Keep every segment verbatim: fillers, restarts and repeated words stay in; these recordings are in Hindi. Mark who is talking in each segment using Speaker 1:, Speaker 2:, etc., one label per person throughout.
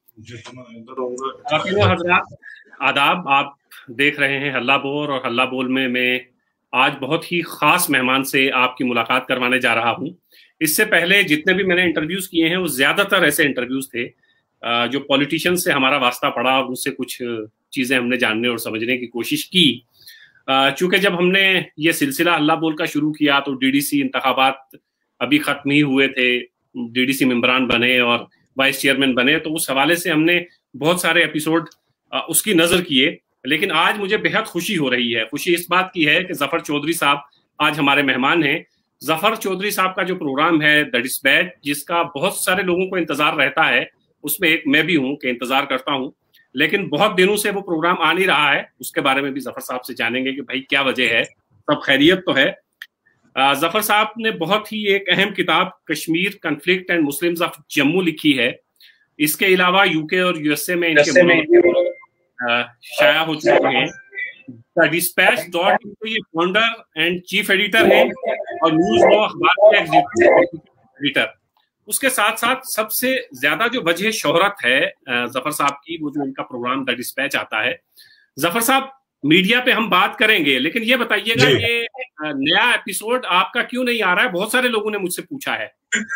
Speaker 1: तीनों हजरात आदाब। आप देख रहे हैं हल्ला बोल, और हल्ला बोल में मैं आज बहुत ही खास मेहमान से आपकी मुलाकात करवाने जा रहा हूं। इससे पहले जितने भी मैंने इंटरव्यूज किए हैं वो ज्यादातर ऐसे इंटरव्यूज थे जो पॉलिटिशियन से हमारा वास्ता पड़ा और उनसे कुछ चीजें हमने जानने और समझने की कोशिश की। चूंकि जब हमने ये सिलसिला हल्ला बोल का शुरू किया तो डीडीसी इंतखाबात अभी खत्म ही हुए थे, डीडीसी मेंबरान बने और वाइस चेयरमैन बने, तो उस हवाले से हमने बहुत सारे एपिसोड उसकी नजर किए। लेकिन आज मुझे बेहद खुशी हो रही है। खुशी इस बात की है कि जफर चौधरी साहब आज हमारे मेहमान हैं। जफर चौधरी साहब का जो प्रोग्राम है द डिस्पैच, जिसका बहुत सारे लोगों को इंतजार रहता है, उसमें एक मैं भी हूं कि इंतजार करता हूं, लेकिन बहुत दिनों से वो प्रोग्राम आ नहीं रहा है। उसके बारे में भी जफर साहब से जानेंगे कि भाई क्या वजह है, सब खैरियत तो है। जफर साहब ने बहुत ही एक अहम किताब Kashmir conflict and Muslims of Jammu लिखी है। इसके अलावा यूके और यूएसए में इनके मोनोग्राफ शाया हो चुके हैं। द डिस्पैच डॉट ये फाउंडर एंड चीफ एडिटर हैं और न्यूज लॉ अखबार के एग्जीक्यूटिव एडिटर। उसके साथ साथ सबसे ज्यादा जो वजह शोहरत है जफर साहब की, वो जो इनका प्रोग्राम द डिस्पैच आता है। जफर साहब, मीडिया पे हम बात करेंगे, लेकिन ये बताइएगा ये नया एपिसोड आपका क्यों नहीं आ रहा है? बहुत सारे लोगों ने मुझसे पूछा है।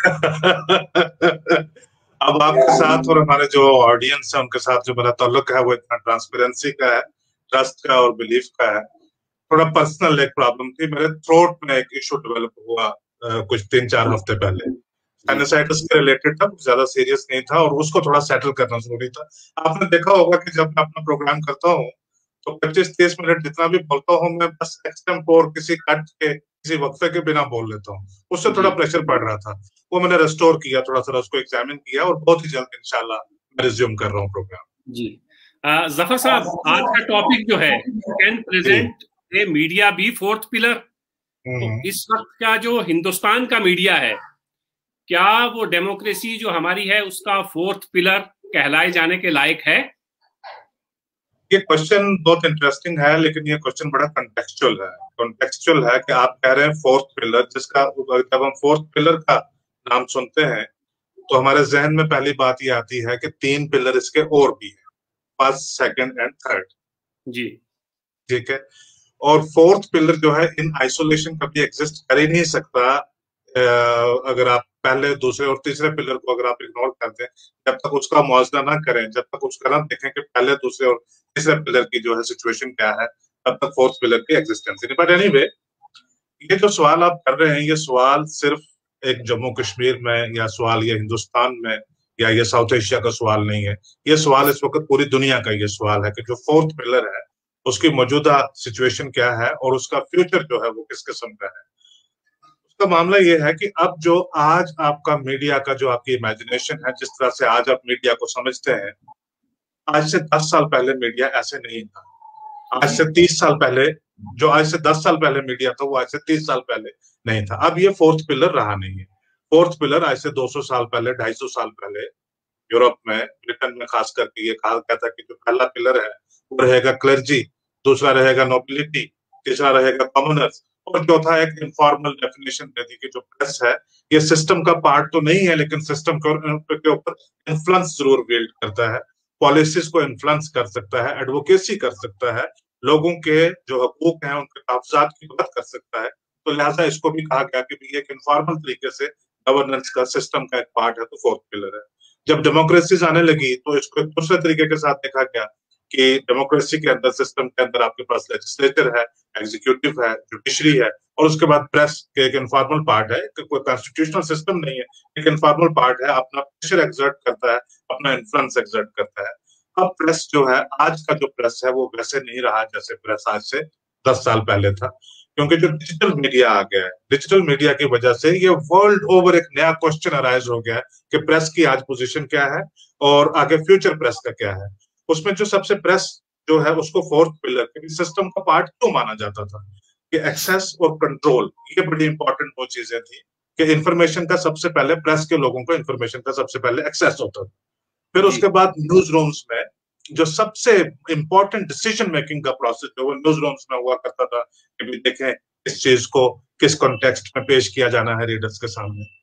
Speaker 2: अब आपके साथ और हमारे जो ऑडियंस है उनके साथ जो मेरा ताल्लुक है वो इतना ट्रांसपेरेंसी का है, ट्रस्ट का और बिलीफ का है। थोड़ा पर्सनल एक प्रॉब्लम थी, मेरे थ्रोट में एक इशू डेवलप हुआ आ, कुछ तीन चार हफ्ते पहले। साइनसाइटिस के रिलेटेड था, ज्यादा सीरियस नहीं था और उसको थोड़ा सेटल करना जरूरी था। आपने देखा होगा कि जब मैं अपना प्रोग्राम करता हूँ तो पच्चीस तीस मिनट जितना भी बोलता हूँ मैं बस एक्सटेम्पोर किसी कट के किसी वक्फे के बिना बोल लेता हूँ। उससे थोड़ा प्रेशर पड़ रहा था, वो मैंने रेस्टोर किया, थोड़ा सा उसको एग्जामिन किया और बहुत ही जल्द इंशाल्लाह मैं रिज्यूम कर रहा हूँ प्रोग्राम।
Speaker 1: जी जफर साहब, आज का टॉपिक जो है can present a media be fourth pillar. तो इस वक्त का जो हिंदुस्तान का मीडिया है, क्या वो डेमोक्रेसी जो हमारी है उसका फोर्थ पिलर कहलाए जाने के लायक है?
Speaker 2: ये क्वेश्चन बहुत इंटरेस्टिंग है, लेकिन ये क्वेश्चन बड़ा कॉन्टेक्चुअल है। कॉन्टेक्चुअल है कि आप कह रहे हैं फोर्थ पिलर, जिसका जब हम फोर्थ पिलर का नाम सुनते हैं तो हमारे जहन में पहली बात ये आती है कि तीन पिलर इसके और भी हैं, फर्स्ट सेकंड एंड थर्ड।
Speaker 1: जी
Speaker 2: ठीक है। और फोर्थ पिलर जो है इन आइसोलेशन कभी एग्जिस्ट कर ही नहीं सकता। अगर आप पहले दूसरे और तीसरे पिलर को अगर आप इग्नोर कर दें, जब तक उसका मुआवजा ना करें, जब तक उसका ना देखें कि पहले दूसरे और तीसरे पिलर की जो है सिचुएशन क्या है, तब तक फोर्थ पिलर की एग्जिस्टेंस नहीं। बट एनीवे, ये जो सवाल आप कर रहे हैं ये सवाल सिर्फ एक जम्मू कश्मीर में या सवाल ये हिंदुस्तान में या ये साउथ एशिया का सवाल नहीं है। ये सवाल इस वक्त पूरी दुनिया का ये सवाल है कि जो फोर्थ पिलर है उसकी मौजूदा सिचुएशन क्या है और उसका फ्यूचर जो है वो किस किस्म का है। उसका मामला ये है कि अब जो आज आपका मीडिया का जो आपकी इमेजिनेशन है, जिस तरह से आज आप मीडिया को समझते हैं, आज से दस साल पहले मीडिया ऐसे नहीं था। आज से तीस साल पहले, जो आज से दस साल पहले मीडिया था वो आज से तीस साल पहले नहीं था। अब ये फोर्थ पिलर रहा नहीं है। फोर्थ पिलर आज से दो सौ साल पहले, ढाई सौ साल पहले यूरोप में, ब्रिटेन में खास करके ये कहा गया था कि जो पहला पिलर है वो रहेगा क्लर्जी, दूसरा रहेगा नोबिलिटी, तीसरा रहेगा कॉमनर्स और चौथा एक इनफॉर्मल डेफिनेशन दे दी कि जो प्रेस है ये सिस्टम का पार्ट तो नहीं है, लेकिन सिस्टम के ऊपर इन्फ्लुएंस जरूर बिल्ड करता है, पॉलिसीज को इन्फ्लुएंस कर सकता है, एडवोकेसी कर सकता है, लोगों के जो हकूक हैं उनके कागजात की बात कर सकता है। तो लिहाजा इसको भी कहा गया कि ये एक इनफॉर्मल तरीके से गवर्नेंस का सिस्टम का एक पार्ट है, तो फोर्थ पिलर है। जब डेमोक्रेसीज आने लगी तो इसको एक दूसरे तरीके के साथ देखा गया कि डेमोक्रेसी के अंदर, सिस्टम के अंदर आपके पास लेजिस्लेचर है, एग्जीक्यूटिव है, जुडिशरी है और उसके बाद प्रेस के एक इनफॉर्मल पार्ट है, कोई कॉन्स्टिट्यूशनल सिस्टम नहीं है, एक इनफॉर्मल पार्ट है, अपना प्रेशर एक्सर्ट करता है, अपना इन्फ्लुएंस एक्सर्ट करता है। अब प्रेस जो है, आज का जो प्रेस है वो वैसे नहीं रहा जैसे प्रेस आज से दस साल पहले था, क्योंकि जो डिजिटल मीडिया आ गया है, डिजिटल मीडिया की वजह से ये वर्ल्ड ओवर एक नया क्वेश्चन अराइज हो गया है कि प्रेस की आज पोजीशन क्या है और आगे फ्यूचर प्रेस का क्या है। उसमें जो सबसे प्रेस जो है उसको फोर्थ पिलर सिस्टम का पार्ट क्यों माना जाता था कि एक्सेस और कंट्रोल, ये बड़ी इंपॉर्टेंट वो चीजें थी कि इंफॉर्मेशन का सबसे पहले प्रेस के लोगों को इंफॉर्मेशन का सबसे पहले एक्सेस होता था। फिर उसके बाद न्यूज रूम्स में जो सबसे इंपॉर्टेंट डिसीजन मेकिंग का प्रोसेस जो वो न्यूज रूम्स में हुआ करता था कि भी देखें इस चीज को किस कॉन्टेक्स्ट में पेश किया जाना है रीडर्स के सामने।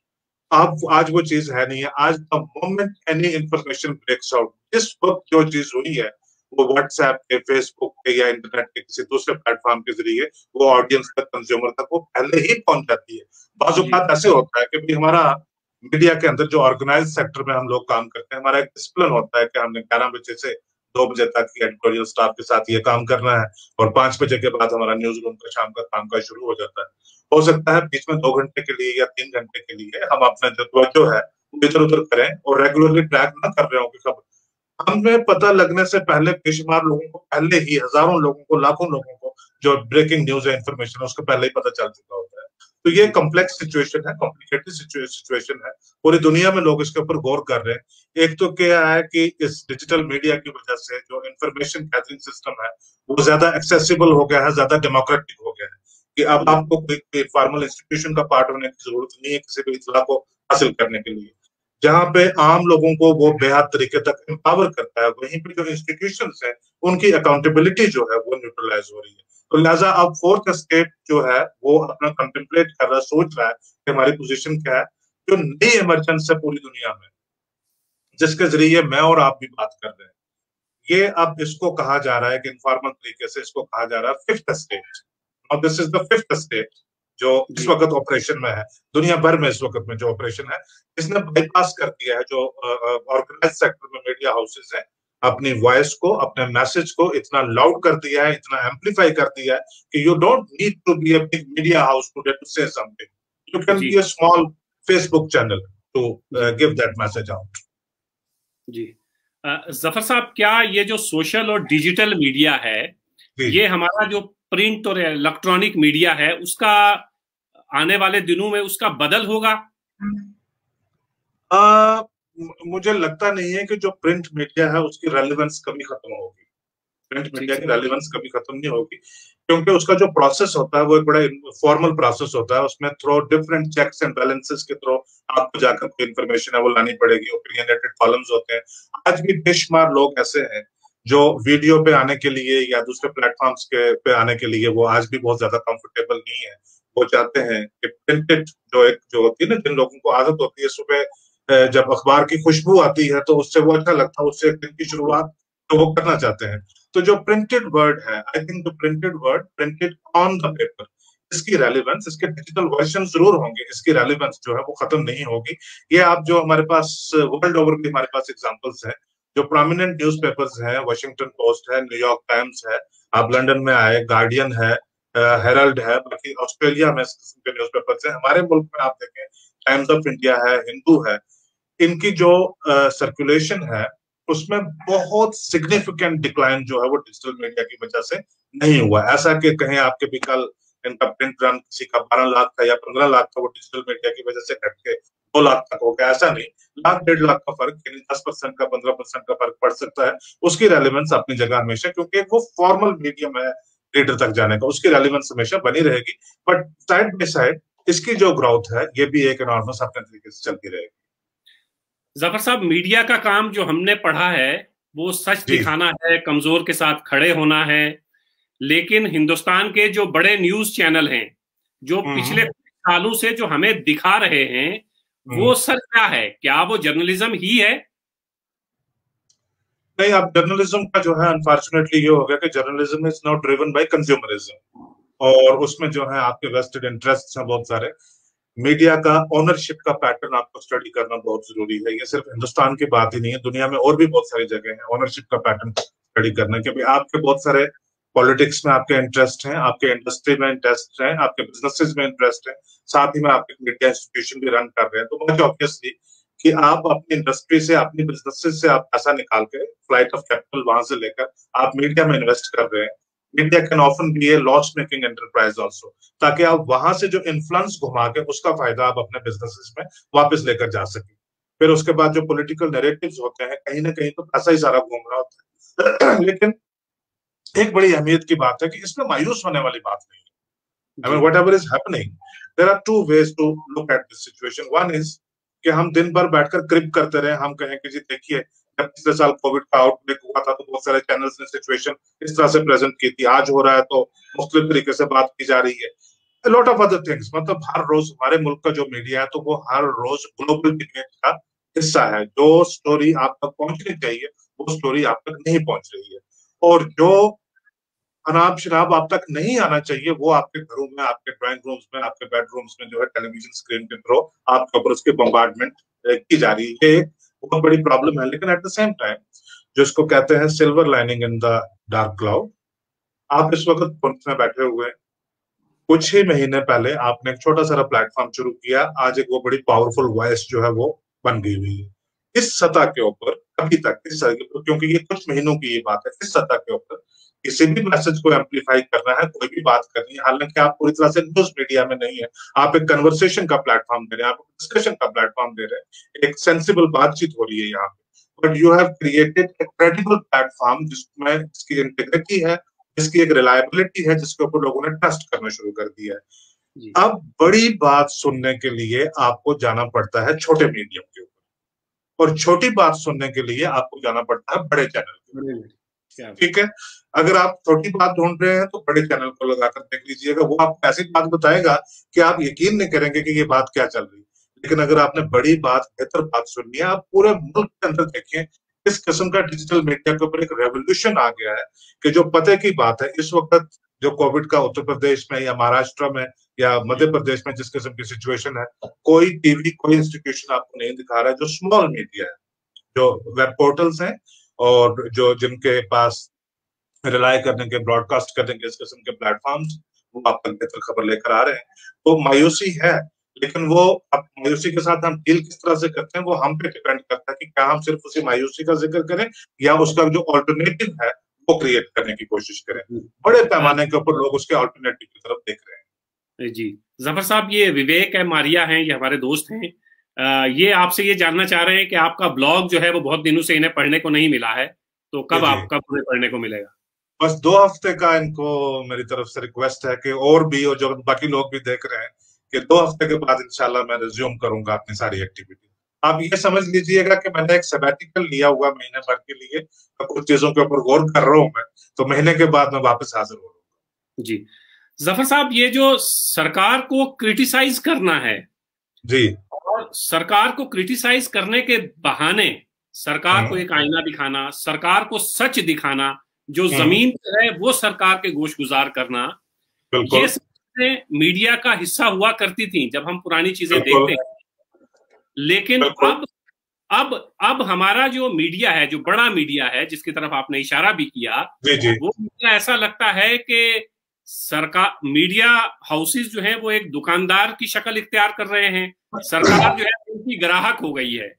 Speaker 2: अब आज वो चीज है नहीं है। आज the moment any information breaks out, जिस वक्त जो चीज हुई है वो व्हाट्सएप पे, फेसबुक पे या इंटरनेट के किसी दूसरे प्लेटफॉर्म के जरिए वो ऑडियंस तक, कंज्यूमर तक वो पहले ही पहुंच जाती है। बाजू बात ऐसे होता है कि हमारा मीडिया के अंदर जो ऑर्गेनाइज सेक्टर में हम लोग काम करते हैं, हमारा एक डिसिप्लिन होता है कि हमने ग्यारह बजे से दो बजे तक की एडिटोरियल स्टाफ के साथ ये काम करना है और पांच बजे के बाद हमारा न्यूज रूम का शाम का काम का शुरू हो जाता है। हो सकता है बीच में दो घंटे के लिए या तीन घंटे के लिए हम अपना जो जो है इधर उधर करें और रेगुलरली ट्रैक ना कर रहे हो कि खबर हमें पता लगने से पहले बेशुमार लोगों को, पहले ही हजारों लोगों को, लाखों लोगों को जो ब्रेकिंग न्यूज है, इंफॉर्मेशन है, उसको पहले ही पता चल चुका होता है। तो ये कॉम्प्लेक्स सिचुएशन है, कॉम्प्लिकेटेड सिचुएशन है, पूरी दुनिया में लोग इसके ऊपर गौर कर रहे हैं। एक तो क्या है कि इस डिजिटल मीडिया की वजह से जो इंफॉर्मेशन गैदरिंग सिस्टम है वो ज्यादा एक्सेसिबल हो गया है, ज्यादा डेमोक्रेटिक हो गया है कि अब आपको कोई फॉर्मल इंस्टीट्यूशन का पार्ट होने की जरूरत नहीं है किसी भी इत्तला को हासिल करने के लिए। जहां पे आम लोगों को वो बेहद तरीके तक एम्पावर करता है, वहीं पे जो इंस्टीट्यूशंस है उनकी अकाउंटेबिलिटी जो है वो न्यूट्रलाइज हो रही है। तो लिहाजा अब फोर्थ स्टेट जो है वो अपना कंटेम्पलेट कर रहा है, सोच रहा है कि हमारी पोजीशन क्या है। जो नई इमरजेंस है पूरी दुनिया में, जिसके जरिए मैं और आप भी बात कर रहे हैं, ये अब इसको कहा जा रहा है कि इनफॉर्मल तरीके से इसको कहा जा रहा है फिफ्थ स्टेट। और this is the fifth state जो इस वक्त ऑपरेशन में है दुनिया भर में। इस वक्त में जो ऑपरेशन है इसने बाईपास कर दिया है जो ऑर्गेनाइज सेक्टर में मीडिया हाउसेज है, अपनी वॉइस को, अपने मैसेज को इतना लाउड कर दिया है, इतना एम्पलीफाई कर दिया है कि you don't need to be a big media house today to say something. You can be a small Facebook channel to give that message out.
Speaker 1: जी जफर साहब, क्या ये जो सोशल और डिजिटल मीडिया है ये हमारा जो प्रिंट और इलेक्ट्रॉनिक मीडिया है उसका आने वाले दिनों में उसका बदल होगा?
Speaker 2: आ, मुझे लगता नहीं है कि जो प्रिंट मीडिया है उसकी रेलेवेंस कभी खत्म होगी। प्रिंट मीडिया की रेलेवेंस कभी खत्म नहीं होगी क्योंकि उसका जो प्रोसेस होता है वो एक बड़ा फॉर्मल प्रोसेस होता है। उसमें through different checks and balances के थ्रू आपको जाकर कोई इंफॉर्मेशन है वो लानी पड़ेगी। ओपिनियनेटेड कॉलम्स होते हैं। आज भी बेशुमार लोग ऐसे हैं जो वीडियो पे आने के लिए या दूसरे प्लेटफॉर्म्स के पे आने के लिए वो आज भी बहुत ज्यादा कंफर्टेबल नहीं है। वो चाहते हैं कि प्रिंटेड जो एक जो होती है ना, जिन लोगों को आदत होती है सुबह जब अखबार की खुशबू आती है तो उससे वो अच्छा लगता है, उससे दिन की शुरुआत तो वो करना चाहते हैं। तो जो प्रिंटेड वर्ड है, आई थिंक जो printed word printed on the paper, इसकी रेलेवेंस, इसके डिजिटल वर्जन जरूर होंगे, इसकी रेलेवेंस जो है वो खत्म नहीं होगी। ये आप जो हमारे पास वर्ल्ड ओवर भी हमारे पास एग्जांपल्स हैं, जो प्रोमिनेंट न्यूज़पेपर्स हैं, वाशिंगटन पोस्ट है, न्यूयॉर्क टाइम्स है, आप लंदन में आए गार्डियन है, हेरल्ड है, बाकी ऑस्ट्रेलिया में न्यूज़पेपर्स है, हमारे मुल्क में आप देखें टाइम्स ऑफ इंडिया है, हिंदू है, इनकी जो सर्कुलेशन uh, है उसमें बहुत सिग्निफिकेंट डिक्लाइन जो है वो डिजिटल मीडिया की वजह से नहीं हुआ। ऐसा कि कहें आपके भी कल इनका प्रिंट रन किसी का बारह लाख था या पंद्रह लाख था, वो डिजिटल मीडिया की वजह से घट के दो लाख तक हो गया, ऐसा नहीं। लाख डेढ़ लाख का फर्क, यानी दस परसेंट का पंद्रह परसेंट का फर्क पड़ सकता है। उसकी रेलिवेंस अपनी जगह हमेशा, क्योंकि वो फॉर्मल मीडियम है रीडर तक जाने का, उसकी रेलिवेंस हमेशा बनी रहेगी। बट साइड बाई साइड इसकी जो ग्रोथ है ये भी एक एनॉर्मस अपने तरीके से चलती रहेगी।
Speaker 1: जफर साहब, मीडिया का काम जो हमने पढ़ा है वो सच दिखाना है, कमजोर के साथ खड़े होना है, लेकिन हिंदुस्तान के जो बड़े न्यूज चैनल हैं जो पिछले सालों से जो हमें दिखा रहे हैं वो सर क्या है? क्या वो जर्नलिज्म ही है?
Speaker 2: नहीं, अब जर्नलिज्म का जो है अनफॉर्चुनेटली ये हो गया कि journalism is not driven by consumerism, और उसमें जो है आपके वेस्टेड इंटरेस्ट हैं बहुत सारे। मीडिया का ओनरशिप का पैटर्न आपको स्टडी करना बहुत जरूरी है। ये सिर्फ हिंदुस्तान की बात ही नहीं है, दुनिया में और भी बहुत सारी जगह है ओनरशिप का पैटर्न स्टडी करना, क्योंकि आपके बहुत सारे पॉलिटिक्स में आपके इंटरेस्ट हैं, आपके इंडस्ट्री में इंटरेस्ट हैं, आपके बिजनेसेस में इंटरेस्ट है, साथ ही में आपके मीडिया इंस्टीट्यूशन भी रन कर रहे हैं। तो मुझे ऑब्वियसली कि आप अपनी इंडस्ट्री से, अपनी बिजनेसेस से आप पैसा निकाल के, फ्लाइट ऑफ कैपिटल वहां से लेकर आप मीडिया में इन्वेस्ट कर रहे हैं। Media can often be a loss making enterprise also, ताकि आप वहां से जो इन्फ्लुएंस घुमा के उसका फायदा आप अपने बिजनेसेस में वापस लेकर जा सके। फिर उसके बाद जो पॉलिटिकल नैरेटिव्स होते हैं, कहीं ना कहीं तो पैसा ही सारा घूम रहा होता है। लेकिन एक बड़ी अहमियत की बात है कि इसमें मायूस होने वाली बात नहीं है। I mean whatever is happening, there are two ways to look at this situation. One is कि हम दिन भर बैठकर क्रिप करते रहे, हम कहें कि जी देखिए जब पिछले साल कोविड का आउटब्रेक हुआ था तो बहुत सारे चैनल्स ने सिचुएशन इस तरह से प्रेजेंट की थी, आज हो रहा है तो मुख्तलिफ तरीके से बात की जा रही है। Lot of other things. मतलब हर रोज हमारे मुल्क का जो मीडिया है तो वो हर रोज ग्लोबल इमेज का हिस्सा है। जो स्टोरी आप तक पहुंचनी चाहिए वो स्टोरी आप तक नहीं पहुंच रही है, और जो अनाप शराब आप तक नहीं आना चाहिए वो आपके घरों में, आपके ड्राइंग रूम्स में, आपके बेडरूम्स में जो है टेलीविजन स्क्रीन के थ्रू आपके ऊपर उसकी बम्बार्डमेंट की जा रही है। ये एक बहुत बड़ी प्रॉब्लम है। लेकिन एट द सेम टाइम जो इसको कहते हैं silver lining in the dark cloud, आप इस वक्त पुंछ में बैठे हुए हैं, कुछ ही महीने पहले आपने एक छोटा सा प्लेटफॉर्म शुरू किया, आज एक वो बड़ी पावरफुल वॉइस जो है वो बन गई हुई है। इस सतह के ऊपर अभी तक इस क्योंकि ये कुछ महीनों की ये बात है, इस सतह के ऊपर किसी भी मैसेज को एम्पलीफाई करना है, कोई भी बात करनी है, हालांकि आप पूरी तरह से न्यूज मीडिया में नहीं है, आप एक कन्वर्सेशन का प्लेटफॉर्म दे रहे हैं, आप डिस्कशन का प्लेटफॉर्म दे रहे हैं, एक सेंसिबल बातचीत हो रही है यहाँ पे, but you have created a credible platform जिसमें इसकी इंटीग्रिटी है, जिसकी एक रिलायबिलिटी है, जिसके ऊपर लोगों ने ट्रस्ट करना शुरू कर दिया है। अब बड़ी बात सुनने के लिए आपको जाना पड़ता है छोटे मीडियम के ऊपर, और छोटी बात सुनने के लिए आपको जाना पड़ता है बड़े चैनल के ऊपर। ठीक है, अगर आप छोटी बात ढूंढ रहे हैं तो बड़े चैनल को लगाकर देख लीजिएगा, वो आपको ऐसी बात बताएगा कि आप यकीन नहीं करेंगे कि ये बात क्या चल रही है। लेकिन अगर आपने बड़ी बात, बेहतर बात सुननी है, आप पूरे मुल्क के अंदर देखें इस किस्म का डिजिटल मीडिया के ऊपर एक रेवोल्यूशन आ गया है कि जो पते की बात है, इस वक्त जो कोविड का उत्तर प्रदेश में या महाराष्ट्र में या मध्य प्रदेश में जिस किस्म की सिचुएशन है, कोई टीवी कोई इंस्टीट्यूशन आपको नहीं दिखा रहा है। जो स्मॉल मीडिया है, जो वेब पोर्टल्स हैं और जो जिनके पास रिलाय करने के, ब्रॉडकास्ट करने के इस किस्म के प्लेटफॉर्म्स, वो आप तक बेहतर खबर लेकर आ रहे हैं। तो मायूसी है, लेकिन वो अब मायूसी के साथ हम डील किस तरह से करते हैं वो हम पे डिपेंड करता है कि क्या हम सिर्फ उसी मायूसी का जिक्र करें या उसका जो ऑल्टरनेटिव है वो क्रिएट करने की कोशिश करें। बड़े पैमाने के ऊपर लोग उसके ऑल्टरनेटिव की तरफ देख रहे हैं।
Speaker 1: जी जफर साहब, ये विवेक है, मारिया हैं, ये हमारे दोस्त हैं, आ, ये आपसे ये जानना चाह रहे हैं कि आपका ब्लॉग जो है वो बहुत दिनों से इन्हें पढ़ने को नहीं मिला है, तो कब आप कब उन्हें पढ़ने को मिलेगा?
Speaker 2: बस दो हफ्ते का इनको मेरी तरफ से रिक्वेस्ट है कि, और भी और जो बाकी लोग भी देख रहे हैं, कि दो हफ्ते के बाद इंशाल्लाह मैं रिज्यूम करूंगा अपनी सारी एक्टिविटी। आप ये समझ लीजिएगा कि मैंने एक सबैटिकल लिया हुआ महीने भर के लिए, तो कुछ चीजों के ऊपर गौर कर रहा हूं मैं, तो महीने के बाद मैं वापस हाजिर हो रहा हूँ।
Speaker 1: जी जफर साहब, ये जो सरकार को क्रिटिसाइज करना है
Speaker 2: जी,
Speaker 1: और सरकार को क्रिटिसाइज करने के बहाने सरकार को एक आईना दिखाना, सरकार को सच दिखाना, जो जमीन है वो सरकार के गोश गुजार करना, ये सब मीडिया का हिस्सा हुआ करती थी जब हम पुरानी चीजें देखते हैं। लेकिन अब अब अब हमारा जो मीडिया है, जो बड़ा मीडिया है जिसकी तरफ आपने इशारा भी किया,
Speaker 2: जी जी।
Speaker 1: वो मीडिया ऐसा लगता है कि सरकार, मीडिया हाउसेस जो है वो एक दुकानदार की शक्ल इख्तियार कर रहे हैं, सरकार जो है उनकी ग्राहक हो गई है।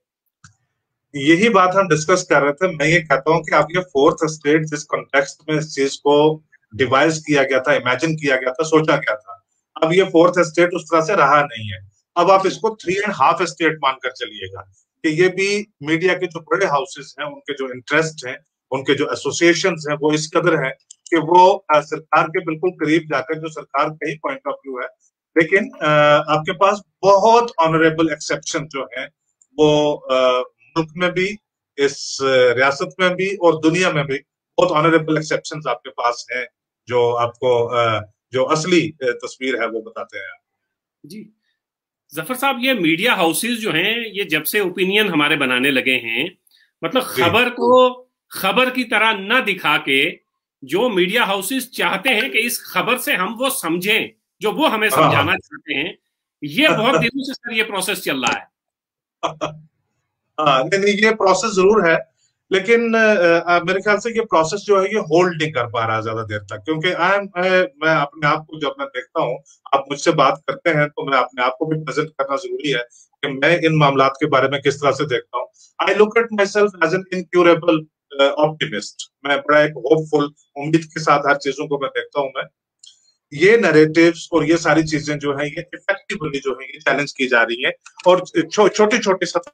Speaker 2: यही बात हम डिस्कस कर रहे थे। मैं ये कहता हूं कि अब ये फोर्थ स्टेट जिस कॉन्टेक्स्ट में इस चीज को डिवाइस किया गया था, इमेजिन किया गया था, सोचा गया था, अब ये फोर्थ स्टेट उस तरह से रहा नहीं है। अब आप इसको थ्री एंड हाफ स्टेट मानकर चलिएगा कि ये भी मीडिया के जो बड़े हाउसेस हैं, उनके जो इंटरेस्ट हैं, उनके जो एसोसिएशन हैं, वो इस कदर है कि वो सरकार के बिल्कुल करीब जाकर, जो सरकार का ही पॉइंट ऑफ व्यू है, लेकिन आपके पास बहुत ऑनरेबल एक्सेप्शन जो है वो मुल्क में भी, इस रियासत में भी और दुनिया में भी बहुत ऑनरेबल एक्सेप्शंस आपके पास हैं, जो आपको जो असली तस्वीर है वो बताते हैं।
Speaker 1: जी जफर साहब, ये मीडिया हाउसेस जो हैं, ये जब से ओपिनियन हमारे बनाने लगे हैं, मतलब खबर को खबर की तरह न दिखा के, जो मीडिया हाउसेस चाहते हैं कि इस खबर से हम वो समझें जो वो हमें समझाना चाहते हैं, ये बहुत दिनों से सर ये प्रोसेस चल रहा है।
Speaker 2: हाँ, नहीं, ये प्रोसेस जरूर है, लेकिन आ, मेरे ख्याल से ये प्रोसेस जो है ये होल्ड नहीं कर पा रहा ज्यादा देर तक, क्योंकि आई एम मैं अपने आप को जब मैं देखता हूँ, आप मुझसे बात करते हैं तो मैं अपने आप को भी प्रेजेंट करना जरूरी है कि मैं इन मामलात के बारे में किस तरह से देखता हूँ। I look at myself as an incurable optimist. मैं बड़ा एक होपफुल, उम्मीद के साथ हर चीजों को मैं देखता हूँ। मैं ये नैरेटिव्स और ये सारी चीजें जो है ये इफेक्टिवली जो है ये चैलेंज की जा रही है, और छोटी छोटी सतह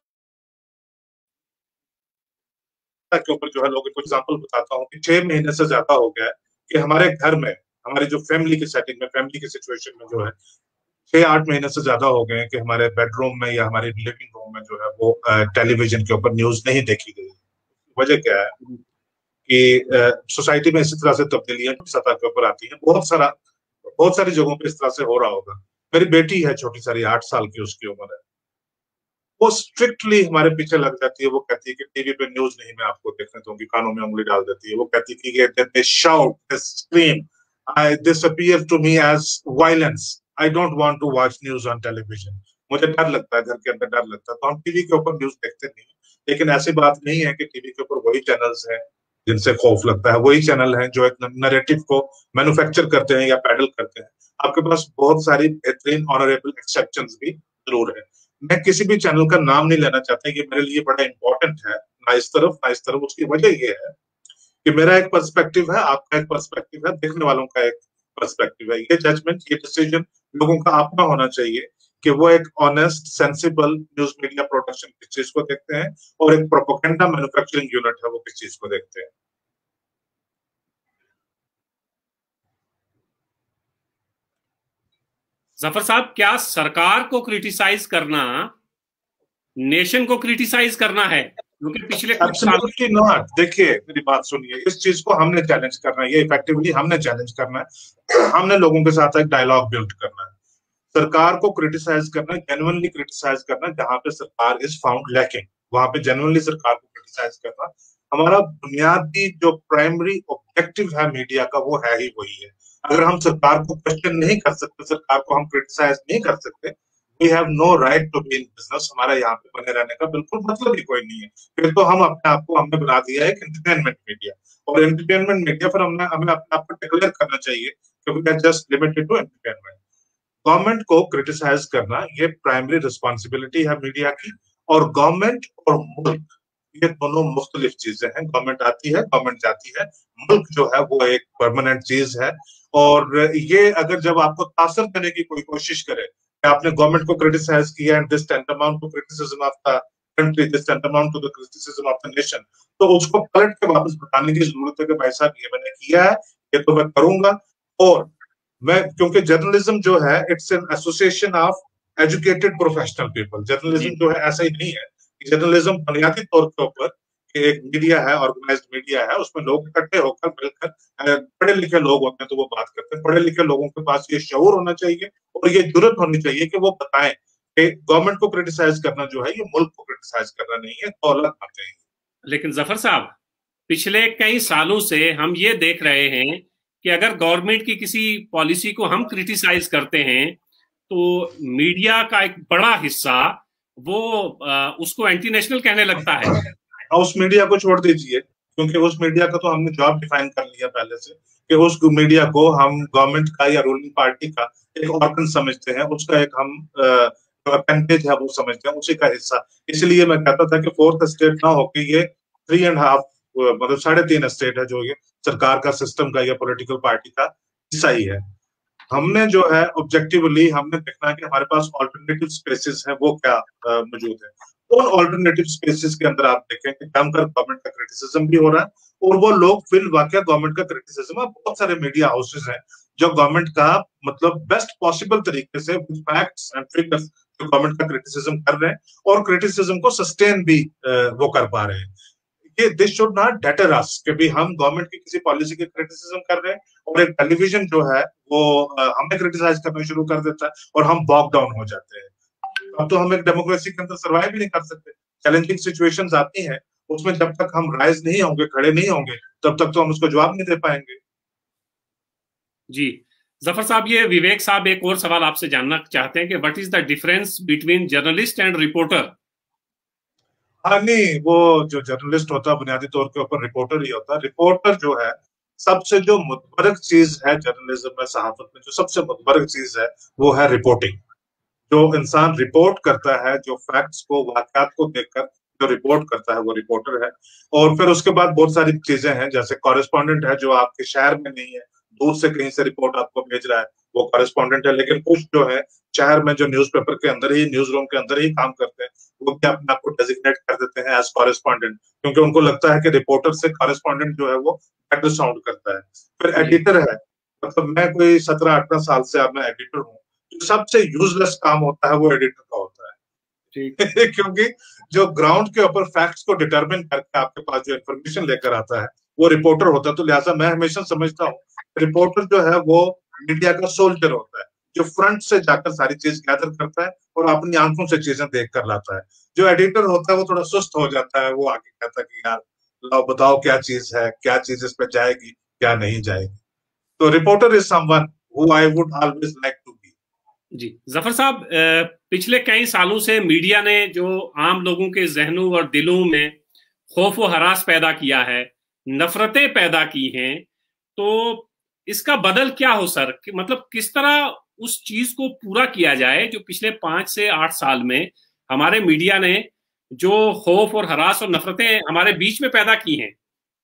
Speaker 2: के ऊपर जो है, लोगों को एग्जांपल बताता हूँ कि छह महीने से ज्यादा हो गया है कि हमारे घर में, हमारी जो फैमिली की सेटिंग में, फैमिली की सिचुएशन में जो है, छह आठ महीने से ज्यादा हो गए हैं कि हमारे बेडरूम में या हमारे लिविंग रूम में जो है वो टेलीविजन के ऊपर न्यूज नहीं देखी गई। वजह क्या है कि सोसाइटी में इसी तरह से तब्दीलियां सतह के ऊपर आती हैं। बहुत सारा बहुत सारी जगहों पे इस तरह से हो रहा होगा। मेरी बेटी है छोटी सारी, आठ साल की उसकी उम्र है, वो स्ट्रिक्टली हमारे पीछे लग जाती है। वो कहती है कि टीवी पे न्यूज नहीं मैं आपको देखने दूंगी, कानों में उंगली डाल देती है। वो कहती है कि ये they shout, they scream, I this appear to me as violence, I don't want to watch news on television. मुझे डर लगता है, घर के अंदर डर लगता है, तो हम टीवी के ऊपर न्यूज देखते नहीं। लेकिन ऐसी बात नहीं है कि टीवी के ऊपर वही चैनल्स हैं जिनसे खौफ लगता है, वही चैनल हैं जो एक नैरेटिव को मैन्युफैक्चर करते हैं या पैडल करते हैं। आपके पास बहुत सारी बेहतरीन ऑनरेबल एक्सेप्शंस भी जरूर है। मैं किसी भी चैनल का नाम नहीं लेना चाहता, ये मेरे लिए बड़ा इंपॉर्टेंट है, ना इस तरफ ना इस तरफ। उसकी वजह ये है कि मेरा एक पर्सपेक्टिव है, आपका एक पर्सपेक्टिव है, देखने वालों का एक पर्सपेक्टिव है। ये जजमेंट, ये डिसीजन लोगों का अपना होना चाहिए कि वो एक honest sensible news media production किस चीज को देखते हैं और एक प्रोपेगेंडा मैन्युफैक्चरिंग यूनिट है वो किस चीज को देखते हैं।
Speaker 1: जफर साहब, क्या सरकार को क्रिटिसाइज करना नेशन को क्रिटिसाइज करना है? क्योंकि पिछले कुछ
Speaker 2: एब्सोल्युटली नॉट। देखिए मेरी बात सुनिए, इस चीज को हमने चैलेंज करना है, ये इफेक्टिवली हमने चैलेंज करना है। हमने लोगों के साथ एक डायलॉग बिल्ड करना है। सरकार को क्रिटिसाइज करना, जेन्युइनली क्रिटिसाइज करना, जहां पे सरकार इज फाउंड लैकिंग वहां पे जेन्युइनली सरकार को क्रिटिसाइज करना हमारा बुनियादी जो प्राइमरी ऑब्जेक्टिव है मीडिया का, वो है ही वही है। अगर हम सरकार को क्वेश्चन नहीं कर सकते, सरकार को हम क्रिटिसाइज नहीं कर सकते, we have no right to be in business. हमारा यहाँ पे बने रहने का बिल्कुल मतलब ही कोई नहीं है। फिर तो हम अपने आप को हमने बना दिया है एक एंटरटेनमेंट मीडिया, और एंटरटेनमेंट मीडिया फिर हमने हमें अपने आप को डिक्लेयर करना चाहिए कि we are just limited to entertainment. Government को क्रिटिसाइज करना ये प्राइमरी रिस्पॉन्सिबिलिटी है मीडिया की। और गवर्नमेंट और मुल्क ये दोनों मुख्तलिफ चीजें हैं। गवर्नमेंट आती है, गवर्नमेंट जाती है, मुल्क जो है वो एक परमानेंट चीज है। और ये अगर जब आपको तासर देने की कोई कोशिश करे कि आपने गवर्नमेंट को क्रिटिसाइज किया and this tantamount to criticism of the country, this tantamount to the criticism of the nation, तो उसको पलट के वापस बताने की जरूरत है कि भाई साहब ये मैंने किया है, ये तो मैं करूंगा। और मैं, क्योंकि जर्नलिज्म जो है it's an association of educated professional people. Journalism जो है ऐसा ही नहीं है कि जर्नलिज्म बुनियादी तौर के ऊपर एक मीडिया है, ऑर्गेनाइज्ड मीडिया है, उसमें लोग इकट्ठे होकर मिलकर पढ़े लिखे लोग होते हैं तो वो बात करते हैं। पढ़े लिखे लोगों के पास ये शऊर होना चाहिए और ये जुर्रत होनी चाहिए कि वो बताएं कि गवर्नमेंट को क्रिटिसाइज करना जो है ये मुल्क को क्रिटिसाइज करना नहीं है, तो अलग बातें हैं।
Speaker 1: लेकिन जफर साहब, पिछले कई सालों से हम ये देख रहे हैं कि अगर गवर्नमेंट की किसी पॉलिसी को हम क्रिटिसाइज करते हैं तो मीडिया का एक बड़ा हिस्सा वो आ, उसको एंटी नेशनल कहने लगता है।
Speaker 2: उस मीडिया को छोड़ दीजिए, क्योंकि उस मीडिया का तो हमने जॉब डिफाइन कर लिया पहले से कि उस मीडिया को हम गवर्नमेंट का या रूलिंग पार्टी का एक ऑर्गन समझते हैं, उसका एक हम अपेंडेज है वो समझते हैं, उसी का हिस्सा। इसलिए मैं कहता था कि फोर्थ स्टेट ना होकर ये थ्री एंड हाफ मतलब साढ़े तीन स्टेट है जो ये सरकार का, सिस्टम का या पॉलिटिकल पार्टी का हिस्सा ही है। हमने जो है ऑब्जेक्टिवली हमने देखना है कि हमारे पास ऑल्टरनेटिव स्पेसेस हैं, वो क्या मौजूद है। उन ऑल्टरनेटिव स्पेसेस के अंदर आप देखें कि जमकर गवर्नमेंट का क्रिटिसिज्म भी हो रहा है और वो लोग फिल वाकया गवर्नमेंट का क्रिटिसिज्म, बहुत सारे मीडिया हाउसेस हैं जो गवर्नमेंट का मतलब बेस्ट पॉसिबल तरीके से फैक्ट्स एंड फिगर्स जो गवर्नमेंट का क्रिटिसिज्म कर रहे हैं और क्रिटिसिज्म को सस्टेन भी वो कर पा रहे हैं। ये this should not deter us कि भी हम गवर्नमेंट की किसी पॉलिसी की क्रिटिसिज्म कर रहे हैं और एक टेलीविजन जो है वो हमें क्रिटिसाइज करना शुरू कर देता है और हम बॉक डाउन हो जाते हैं। अब तो हम एक डेमोक्रेसी के अंदर सर्वाइव भी नहीं कर सकते। चैलेंजिंग सिचुएशंस आती हैं, उसमें जब तक हम राइज नहीं होंगे, खड़े नहीं होंगे, तब तक तो हम उसको जवाब नहीं दे पाएंगे।
Speaker 1: जी जफर साहब, ये विवेक साहब एक और सवाल आपसे जानना चाहते हैं कि what is the difference between journalist and reporter?
Speaker 2: हाँ नहीं, वो जो जर्नलिस्ट होता है बुनियादी तौर के ऊपर रिपोर्टर ही होता है। रिपोर्टर जो है सबसे जो मुतबरक चीज है जर्नलिज्म में, सहाफत में जो सबसे मुतबरक चीज है वो है रिपोर्टिंग। जो इंसान रिपोर्ट करता है, जो फैक्ट्स को, वाकयात को देखकर जो रिपोर्ट करता है वो रिपोर्टर है। और फिर उसके बाद बहुत सारी चीजें हैं, जैसे कॉरेस्पॉन्डेंट है जो आपके शहर में नहीं है, दूर से कहीं से रिपोर्ट आपको भेज रहा है, वो कॉरेस्पॉन्डेंट है। लेकिन कुछ जो है शहर में जो न्यूज़पेपर के अंदर ही, न्यूज रूम के अंदर ही काम करते हैं, वो भी अपने आप को डेजिग्नेट कर देते हैं एज कॉरेस्पॉन्डेंट, क्योंकि उनको लगता है कि रिपोर्टर से कॉरेस्पॉन्डेंट जो है वो बेटर साउंड करता है। फिर एडिटर है, मतलब मैं कोई सत्रह अठारह साल से अब मैं एडिटर हूँ, जो सबसे यूजलेस काम होता है वो एडिटर का होता है। ठीक क्योंकि जो ग्राउंड के ऊपर फैक्ट्स को डिटरमिन करके आपके पास जो इन्फॉर्मेशन लेकर आता है वो रिपोर्टर होता है। तो लिहाजा मैं हमेशा समझता हूँ रिपोर्टर जो है वो मीडिया का सोल्जर होता है, जो फ्रंट से जाकर सारी चीज गैदर करता है और अपनी आंखों से चीजें देख कर लाता है। जो एडिटर होता है वो थोड़ा सुस्त हो जाता है, वो आके कहता है कि यार लाओ बताओ क्या चीज है, क्या चीज इस पे जाएगी, क्या नहीं जाएगी। तो reporter is someone who I would always like to be.
Speaker 1: जी जफर साहब, पिछले कई सालों से मीडिया ने जो आम लोगों के जहनों और दिलों में खौफ व हरास पैदा किया है, नफरतें पैदा की हैं, तो इसका बदल क्या हो सर? कि मतलब किस तरह उस चीज को पूरा किया जाए जो पिछले पांच से आठ साल में हमारे मीडिया ने जो खौफ और हरास और नफरतें हमारे बीच में पैदा की हैं?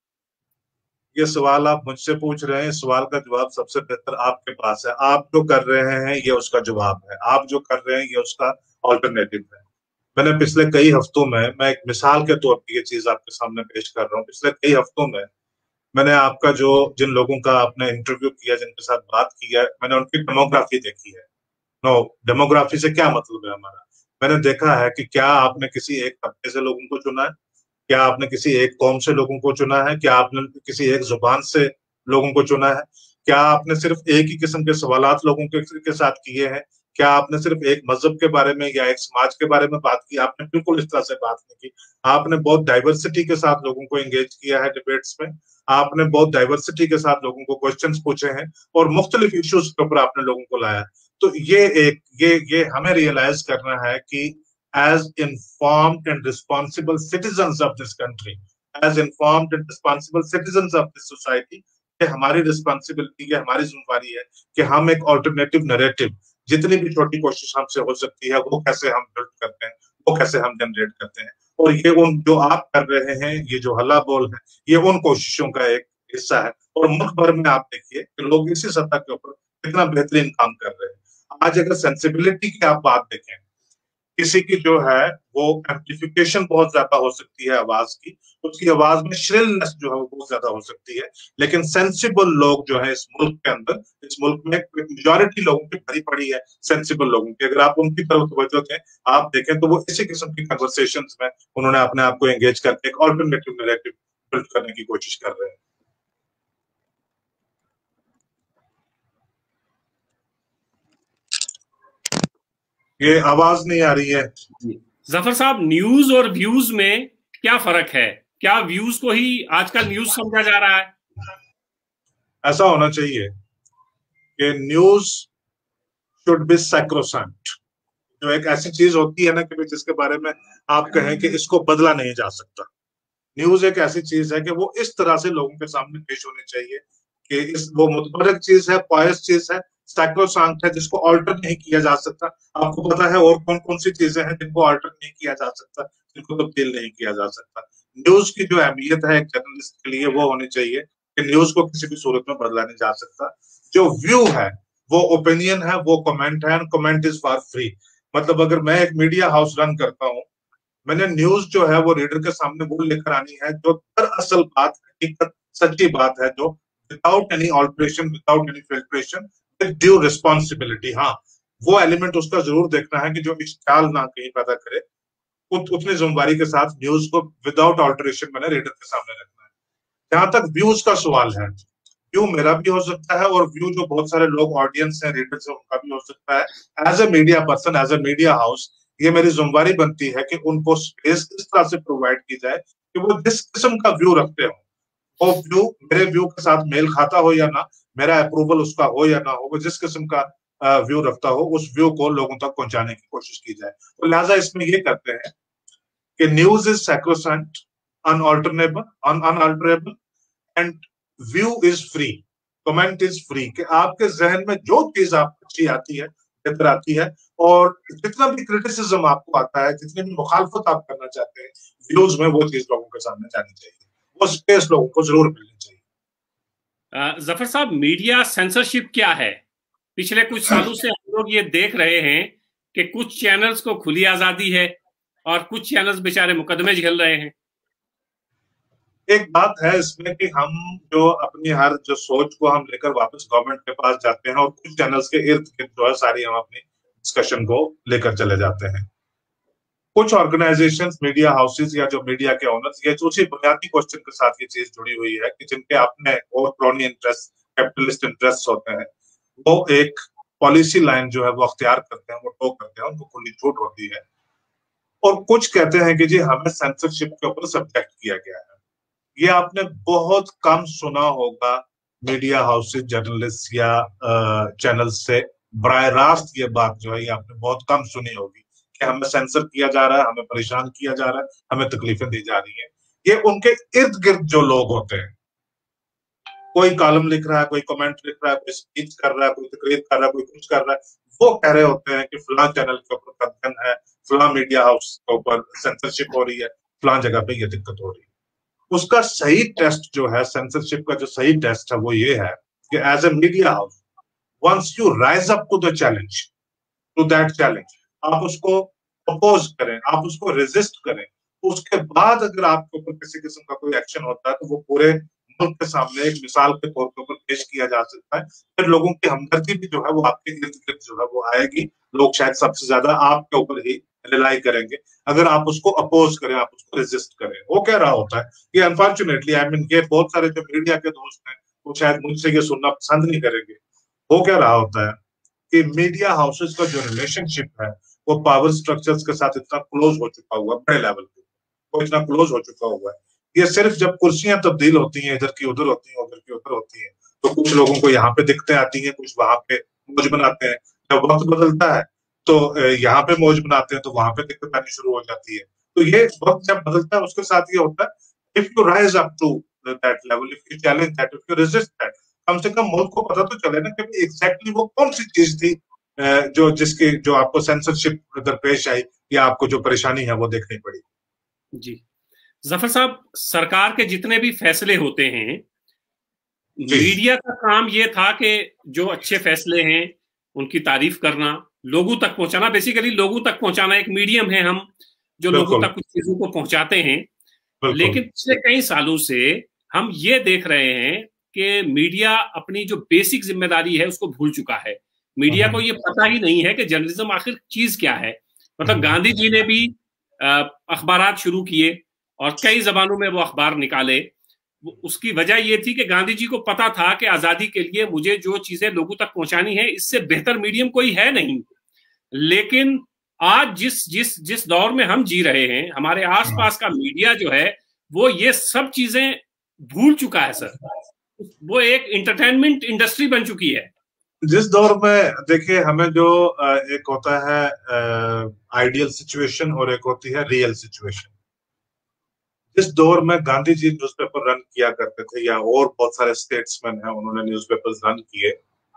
Speaker 2: ये सवाल आप मुझसे पूछ रहे हैं, इस सवाल का जवाब सबसे बेहतर आपके पास है। आप जो कर रहे हैं ये उसका जवाब है, आप जो कर रहे हैं ये उसका ऑल्टरनेटिव है। मैंने पिछले कई हफ्तों में, मैं एक मिसाल के तौर पर ये चीज आपके सामने पेश कर रहा हूँ, पिछले कई हफ्तों में मैंने आपका जो जिन लोगों का आपने इंटरव्यू किया, जिनके साथ बात की है, मैंने उनकी डेमोग्राफी देखी है। नो, डेमोग्राफी से क्या मतलब है हमारा? मैंने देखा है कि क्या आपने किसी एक तबके से लोगों को चुना है, क्या आपने किसी एक कौम से लोगों को चुना है, क्या आपने किसी एक जुबान से लोगों को चुना है, क्या आपने सिर्फ एक ही किस्म के सवालात लोगों के, के साथ किए हैं, क्या आपने सिर्फ एक मजहब के बारे में या एक समाज के बारे में बात की? आपने बिल्कुल इस तरह से बात नहीं की। आपने बहुत डाइवर्सिटी के साथ लोगों को एंगेज किया है डिबेट्स में, आपने बहुत डाइवर्सिटी के साथ लोगों को क्वेश्चंस पूछे हैं और मुख्तलिफ इश्यूज के ऊपर आपने लोगों को लाया। तो ये एक ये ये हमें रियलाइज करना है कि as informed and responsible citizens of this country, as informed and responsible citizens of this society, कि हमारी रिस्पॉन्सिबिलिटी है, हमारी जिम्मेवारी है कि हम एक ऑल्टरनेटिव नैरेटिव, जितनी भी छोटी कोशिश हमसे हो सकती है, वो कैसे हम बिल्ड करते हैं, वो कैसे हम जनरेट करते हैं। और ये उन जो आप कर रहे हैं, ये जो हल्ला बोल है, ये उन कोशिशों का एक हिस्सा है। और मुल्क भर में आप देखिए कि लोग इसी सतह के ऊपर कितना बेहतरीन काम कर रहे हैं। आज अगर सेंसिबिलिटी की आप बात देखें, किसी की जो है वो एम्प्लीफिकेशन बहुत ज्यादा हो सकती है आवाज की, उसकी आवाज में श्रिलनेस जो है वो बहुत ज्यादा हो सकती है, लेकिन सेंसिबल लोग जो है इस मुल्क के अंदर, इस मुल्क में मेजॉरिटी लोगों की भरी पड़ी है सेंसिबल लोगों की। अगर आप उनकी तरफ तवज्जो दें, आप देखें तो वो इसी किस्म की कन्वर्सेशंस में उन्होंने अपने आप को एंगेज करके एक ऑल्टरनेटिव नैरेटिव बिल्ड करने की कोशिश कर रहे हैं। ये आवाज नहीं आ रही है।
Speaker 1: जफर साहब, न्यूज और व्यूज में क्या फर्क है? क्या व्यूज को ही आजकल न्यूज समझा जा रहा है?
Speaker 2: ऐसा होना चाहिए कि न्यूज शुड बी सैक्रोसेंट। जो एक ऐसी चीज होती है ना कि जिसके बारे में आप कहें कि इसको बदला नहीं जा सकता। न्यूज एक ऐसी चीज है कि वो इस तरह से लोगों के सामने पेश होनी चाहिए कि इस वो मुतबरक चीज है, पॉयस चीज है, सैक्रोसैंक्ट है, जिसको ऑल्टर नहीं किया जा सकता। आपको पता है और कौन कौन सी चीजें हैं जिनको ऑल्टर नहीं किया जा सकता, जिनको तब्दील नहीं किया जा सकता। न्यूज की जो अहमियत है एक जर्नलिस्ट के लिए वो होनी चाहिए कि न्यूज को किसी भी सूरत में बदला नहीं जा सकता। जो व्यू है वो ओपिनियन है, वो कमेंट है, and comment is for free. मतलब अगर मैं एक मीडिया हाउस रन करता हूँ, मैंने न्यूज जो है वो रीडर के सामने वो लेकर आनी है जो दरअसल बात, हकीकत, सच्ची बात है, जो without any alteration, without any filtration, with due responsibility. हाँ, वो एलिमेंट उसका जरूर देखना है कि जो इश्काल ना कहीं पैदा करे। उत, उतनी जिम्मेवारी के साथ न्यूज को विदाउट ऑल्टरेशन मैंने रीडर के सामने रखना है। जहां तक व्यूज का सवाल है, व्यू मेरा भी हो सकता है और व्यू जो बहुत सारे लोग ऑडियंस हैं, रीडर्स हैं, उनका भी हो सकता है। As a media person, as a media house, ये मेरी जिम्मेवारी बनती है कि उनको स्पेस इस तरह से प्रोवाइड की जाए कि वो जिस किस्म का व्यू रखते हो, वो व्यू मेरे व्यू के साथ मेल खाता हो या ना, मेरा अप्रूवल उसका हो या ना हो, वो जिस किस्म का व्यू रखता हो, उस व्यू को लोगों तक पहुंचाने की कोशिश की जाए। तो लिहाजा इसमें ये करते हैं कि news is sacrosanct, unalternable, unalterable, and view is free, comment is free. कि आपके जहन में जो चीज आपको अच्छी आती है, बेहतर आती है, और जितना भी क्रिटिसिज्म आपको आता है, जितनी भी मुखालफत आप करना चाहते हैं व्यूज में, वो चीज लोगों के सामने जानी चाहिए, वो स्पेस लोगों को जरूर मिलनी चाहिए।
Speaker 1: जफर साहब, मीडिया सेंसरशिप क्या है? पिछले कुछ सालों से हम लोग ये देख रहे हैं कि कुछ चैनल्स को खुली आजादी है और कुछ चैनल्स बेचारे मुकदमे झेल रहे हैं।
Speaker 2: एक बात है इसमें कि हम जो अपनी हर जो सोच को हम लेकर वापस गवर्नमेंट के पास जाते हैं और कुछ चैनल्स के इर्द गिर्द जो है सारी हम अपनी डिस्कशन को लेकर चले जाते हैं। कुछ ऑर्गेनाइजेशंस, मीडिया हाउसेस या जो मीडिया के ओनर्स, ये उसी बुनियादी क्वेश्चन के साथ ये चीज जुड़ी हुई है कि जिनके अपने और क्रॉनी इंटरेस्ट, कैपिटलिस्ट इंटरेस्ट होते हैं, वो एक पॉलिसी लाइन जो है वो अख्तियार करते हैं, वो टो करते हैं, उनको खुली छूट होती है। और कुछ कहते हैं कि जी हमें सेंसरशिप के ऊपर सब्जेक्ट किया गया है। ये आपने बहुत कम सुना होगा मीडिया हाउसेज, जर्नलिस्ट या चैनल से बराह रास्त ये बात जो है ये आपने बहुत कम सुनी होगी कि हमें सेंसर किया जा रहा है, हमें परेशान किया जा रहा है, हमें तकलीफें दी जा रही हैं। ये उनके इर्द गिर्द जो लोग होते हैं, कोई कॉलम लिख रहा है, कोई कमेंट लिख रहा है, कोई स्पीच कर रहा है, कोई तकरीर कर रहा है, कोई कुछ कर रहा है, वो कह रहे होते हैं कि फलां चैनल के ऊपर कदन है, फलां मीडिया हाउस के ऊपर सेंसरशिप हो रही है, फलां जगह पे ये दिक्कत हो रही है। उसका सही टेस्ट जो है, सेंसरशिप का जो सही टेस्ट है वो ये है कि as a media house, once you rise up to the challenge, to that challenge, आप उसको अपोज करें, आप उसको रेजिस्ट करें, उसके बाद अगर आपके ऊपर किसी किस्म का कोई एक्शन होता है तो वो पूरे मुल्क के सामने एक मिसाल के तौर के ऊपर पेश किया जा सकता है। फिर लोगों की हमदर्दी भी जो है वो आपके इर्द गिर्द जो है वो आएगी। लोग शायद सबसे ज्यादा आपके ऊपर ही रिलाई करेंगे अगर आप उसको अपोज करें, आप उसको रेजिस्ट करें। वो कह रहा होता है कि अनफॉर्चुनेटली, आई मीन, ये बहुत सारे जो मीडिया के दोस्त हैं वो शायद मुझसे ये सुनना पसंद नहीं करेंगे। वो कह रहा होता है कि मीडिया हाउसेज का जो रिलेशनशिप है वो पावर स्ट्रक्चर्स के साथ इतना क्लोज हो चुका हुआ है, बड़े लेवल पे वो इतना क्लोज हो चुका हुआ है। ये सिर्फ जब कुर्सियां तब्दील होती हैं, इधर की उधर होती हैं, उधर की उधर होती हैं, तो कुछ लोगों को यहाँ पे दिक्कतें आती हैं, कुछ वहां पे मौज बनाते हैं। जब वक्त बदलता है तो यहाँ पे मौज बनाते हैं, तो वहां पे दिक्कत आनी शुरू हो जाती है। तो ये वक्त जब बदलता है उसके साथ ये होता है, if you rise up to that level, if you challenge that, if you resist that, कम से कम मुल्क को पता तो चले ना कि एग्जैक्टली वो कौन सी चीज थी जो जिसकी जो आपको सेंसरशिप दरपेश आई या आपको जो परेशानी है वो देखनी पड़ी।
Speaker 1: जी जफर साहब, सरकार के जितने भी फैसले होते हैं, मीडिया का काम ये था कि जो अच्छे फैसले हैं उनकी तारीफ करना, लोगों तक पहुंचाना, बेसिकली लोगों तक पहुंचाना एक मीडियम है हम जो लोगों तक कुछ चीजों को पहुंचाते हैं। लेकिन पिछले कई सालों से हम ये देख रहे हैं कि मीडिया अपनी जो बेसिक जिम्मेदारी है उसको भूल चुका है। मीडिया को ये पता ही नहीं है कि जर्नलिज्म आखिर चीज क्या है। मतलब गांधी जी ने भी अखबारात शुरू किए और कई जबानों में वो अखबार निकाले। उसकी वजह ये थी कि गांधी जी को पता था कि आजादी के लिए मुझे जो चीजें लोगों तक पहुंचानी है इससे बेहतर मीडियम कोई है नहीं। लेकिन आज जिस जिस जिस दौर में हम जी रहे हैं, हमारे आसपास का मीडिया जो है वो ये सब चीजें भूल चुका है सर। वो एक एंटरटेनमेंट इंडस्ट्री बन चुकी है।
Speaker 2: जिस दौर में देखिए, हमें जो एक होता है आइडियल सिचुएशन और एक होती है रियल सिचुएशन। जिस दौर में गांधी जी न्यूज़पेपर रन किया करते थे या और बहुत सारे स्टेट्समैन हैं उन्होंने न्यूज़पेपर्स रन किए,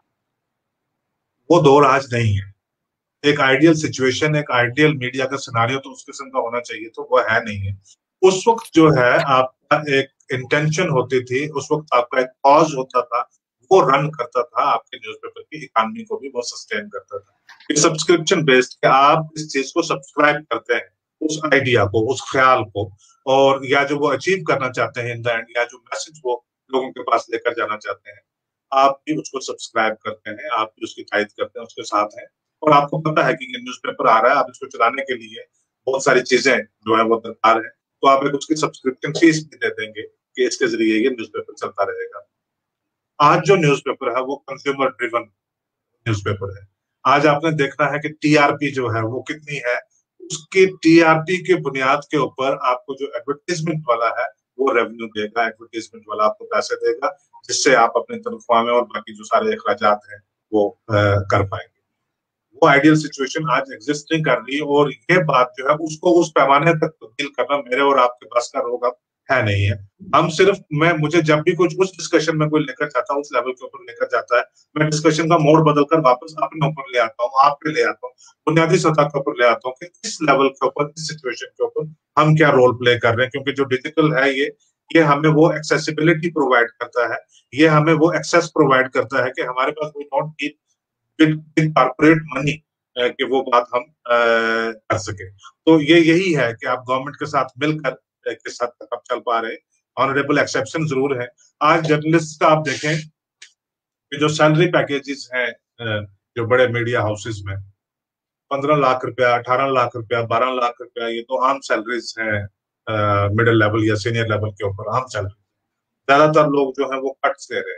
Speaker 2: वो दौर आज नहीं है। एक आइडियल सिचुएशन, एक आइडियल मीडिया का सिनारियो तो उस किस्म का होना चाहिए, तो वो है नहीं है। उस वक्त जो है आपका एक इंटेंशन होती थी, उस वक्त आपका एक कॉज होता था, वो रन करता था आपके न्यूज़पेपर की इकोनॉमी को भी वो सस्टेन करता था। सब्सक्रिप्शन बेस्ड, आप इस चीज को सब्सक्राइब करते हैं, उस आइडिया को, उस ख्याल को, और या जो वो अचीव करना चाहते हैं इन द एंड, या जो मैसेज वो लोगों के पास लेकर जाना चाहते हैं, आप भी उसको सब्सक्राइब करते हैं, आप भी उसकी तारीफ करते हैं, उसके साथ हैं। और आपको पता है कि ये न्यूज़पेपर आ रहा है, आप इसको चलाने के लिए बहुत सारी चीजें जो है वो दरकार है, तो आप एक उसकी सब्सक्रिप्शन फीस भी दे देंगे कि इसके जरिए ये न्यूज़पेपर चलता रहेगा। आज जो न्यूज़पेपर है वो कंज्यूमर ड्रिवन न्यूज़पेपर है। आज आपने देखना है कि टीआरपी जो है वो कितनी है, उसकी टीआरपी के बुनियाद के ऊपर आपको जो एडवर्टाइजमेंट वाला है वो रेवेन्यू देगा, एडवर्टाइजमेंट वाला आपको पैसे देगा, जिससे आप अपनी तनख्वाहें और बाकी जो सारे अखराजात हैं वो आ, कर पाएंगे। वो आइडियल सिचुएशन आज एग्जिस्ट नहीं कर रही, और ये बात जो है उसको उस पैमाने तक तब्दील करना मेरे और आपके पास का होगा है नहीं है। हम सिर्फ, मैं मुझे जब भी कुछ उस डिस्कशन में कोई लेकर जाता है, उस लेवल के ऊपर लेकर जाता है, मैं डिस्कशन का मोड बदलकर वापस अपने ऊपर ले आता हूँ, आप पे ले आता हूँ, बुनियादी सतह के ऊपर ले आता हूँ कि इस लेवल के ऊपर, इस सिचुएशन के ऊपर हम क्या रोल प्ले कर रहे हैं। क्योंकि जो डिजिटल है ये ये हमें वो एक्सेसिबिलिटी प्रोवाइड करता है, ये हमें वो एक्सेस प्रोवाइड करता है कि हमारे पास we don't need big corporate money कि वो बात हम आ, कर सके। तो ये यही है कि आप गवर्नमेंट के साथ मिलकर किस हद तक आप चल पा रहे हैं। ऑनरेबल एक्सेप्शन जरूर है। आज जर्नलिस्ट का आप देखें कि जो सैलरी पैकेजेस हैं जो बड़े मीडिया हाउसेस में, पंद्रह लाख रुपया, अठारह लाख रुपया, बारह लाख रुपया, ये तो आम सैलरीज हैं मिडिल लेवल या सीनियर लेवल के ऊपर, आम सैलरी। ज्यादातर लोग जो है वो कट्स ले रहे हैं।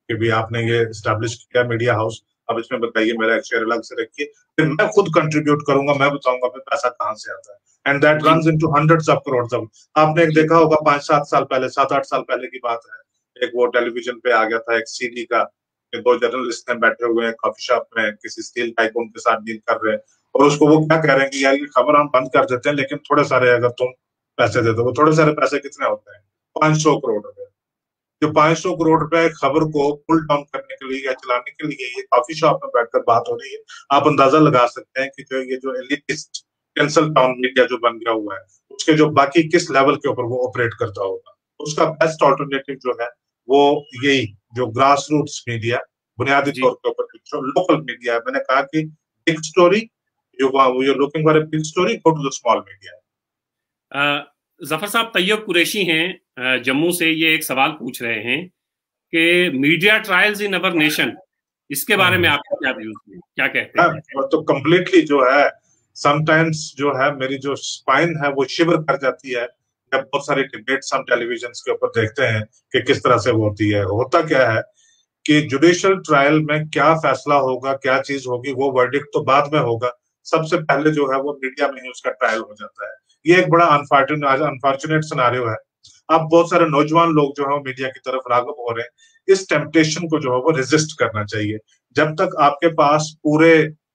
Speaker 2: कि भी आपने ये स्टैब्लिश किया मीडिया हाउस, अब इसमें बताइए, मेरा एक शेयर अलग से रखिए, फिर मैं खुद कंट्रीब्यूट करूंगा, मैं बताऊंगा फिर पैसा कहाँ से आता है। And that runs into hundreds of crore. अब आपने एक देखा होगा पांच सात साल पहले, सात आठ साल पहले की बात है, एक वो टेलीविजन पे आ गया था एक सीडी का, दो जर्नलिस्ट हैं बैठे हुए हैं कॉफी शॉप में, किसी स्टील टाइकून के साथ डील कर रहे हैं, और उसको वो क्या कह रहे हैं कि यार ये खबर हम बंद कर देते हैं, लेकिन थोड़े सारे अगर तुम पैसे दे दो। वो थोड़े सारे पैसे कितने होते हैं? पांच सौ करोड़ रुपए। जो पांच सौ करोड़ रुपए खबर को पुल डाउन करने के लिए या चलाने के लिए ये कॉफी शॉप में बैठकर बात हो रही है, आप अंदाजा लगा सकते हैं कि जो ये जो एलिटिस्ट कैंसल टाउन मीडिया जो बन गया हुआ है, उसके जो बाकी किस लेवल के ऊपर वो ऑपरेट करता होगा। उसका बेस्ट ऑल्टरनेटिव जो है वो यही जो ग्रास रूट्स मीडिया, बुनियादी तौर के ऊपर जो लोकल मीडिया है। मैंने कहा कि big story, you you looking for a big story, go to the small media.
Speaker 1: Zafar साहब तैयब कुरैशी हैं जम्मू से, ये एक सवाल पूछ रहे हैं कि media trials in our nation, इसके बारे में आपका क्या व्यूज है, क्या कहते हैं?
Speaker 2: तो कंप्लीटली जो है, समटाइम्स जो है मेरी जो स्पाइन है वो शिवर कर जाती है जब बहुत सारी डिबेट्स हम टेलीविजन के ऊपर देखते हैं कि किस तरह से वो होती है। होता क्या है कि जुडिशियल ट्रायल में क्या फैसला होगा, क्या चीज होगी, वो वर्डिक्ट तो बाद में होगा, सबसे पहले जो है वो मीडिया में ही उसका ट्रायल हो जाता है। ये एक बड़ा अनफॉर्चुनेट अनफॉर्चुनेट सिनारियो है। अब बहुत सारे नौजवान लोग जो है मीडिया की तरफ रागब हो रहे हैं। इस टेम्पटेशन को जो है वो रेजिस्ट करना चाहिए। जब तक आपके पास पूरे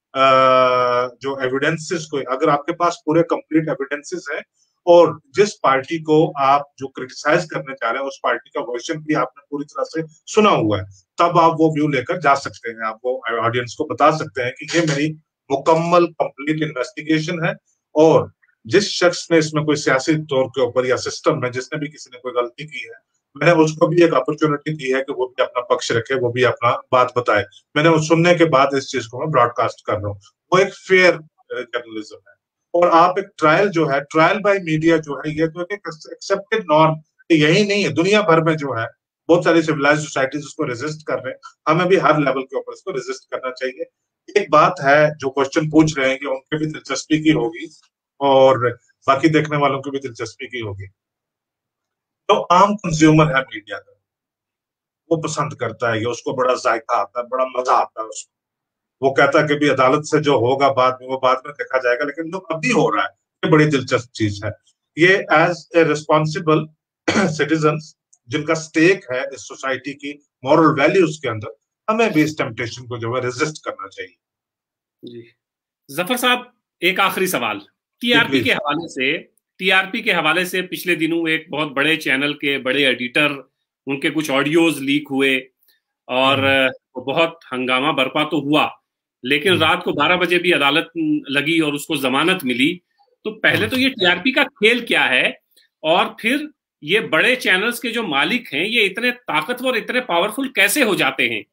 Speaker 2: जो एविडेंसेस को, अगर आपके पास पूरे कंप्लीट एविडेंसेस है और जिस पार्टी को आप जो क्रिटिसाइज करने जा रहे हैं उस पार्टी का वर्जन भी आपने पूरी तरह से सुना हुआ है, तब आप वो व्यू लेकर जा सकते हैं। आप वो ऑडियंस को बता सकते हैं कि ये मेरी मुकम्मल कंप्लीट इन्वेस्टिगेशन है, और जिस शख्स ने इसमें कोई सियासी तौर के ऊपर या सिस्टम में जिसने भी किसी ने कोई गलती की है, मैंने उसको भी एक अपॉर्चुनिटी दी है कि वो भी अपना पक्ष रखे, वो भी अपना बात बताए। मैंने उस सुनने के बाद इस चीज को मैं ब्रॉडकास्ट कर रहा हूँ। वो एक फेयर जर्नलिज्म है। और आप एक ट्रायल जो है, ट्रायल बाय मीडिया जो है, ये तो एक एक्सेप्टेड नॉर्म, यही नहीं है, दुनिया भर में जो है बहुत सारी सिविलाइज सोसाइटीज उसको रेजिस्ट कर रहे हैं। हमें भी हर लेवल के ऊपर इसको रेजिस्ट करना चाहिए। एक बात है जो क्वेश्चन पूछ रहे हैं कि उनके भी दिलचस्पी की होगी और बाकी देखने वालों की भी दिलचस्पी की होगी। तो आम कंज्यूमर है मीडिया का, वो पसंद करता है, ये उसको बड़ा जायका आता है, बड़ा मजा आता है उसको। वो कहता है कि भी अदालत से जो होगा बाद में वो बाद में देखा जाएगा, लेकिन जो अभी हो रहा है ये बड़ी दिलचस्प चीज है। ये एज ए रिस्पॉन्सिबल सिटीजन जिनका स्टेक है इस सोसाइटी की मॉरल वैल्यूज के अंदर, हमें भी इस टेम्पटेशन को जो है रेजिस्ट करना चाहिए।
Speaker 1: जी जफर साहब, एक आखिरी सवाल टीआरपी के हवाले से टीआरपी के हवाले से पिछले दिनों एक बहुत बड़े चैनल के बड़े एडिटर, उनके कुछ ऑडियोज लीक हुए और बहुत हंगामा बरपा तो हुआ, लेकिन रात को बारह बजे भी अदालत लगी और उसको जमानत मिली। तो पहले तो ये टीआरपी का खेल क्या है, और फिर ये बड़े चैनल्स के जो मालिक हैं ये इतने ताकतवर, इतने पावरफुल कैसे हो जाते हैं?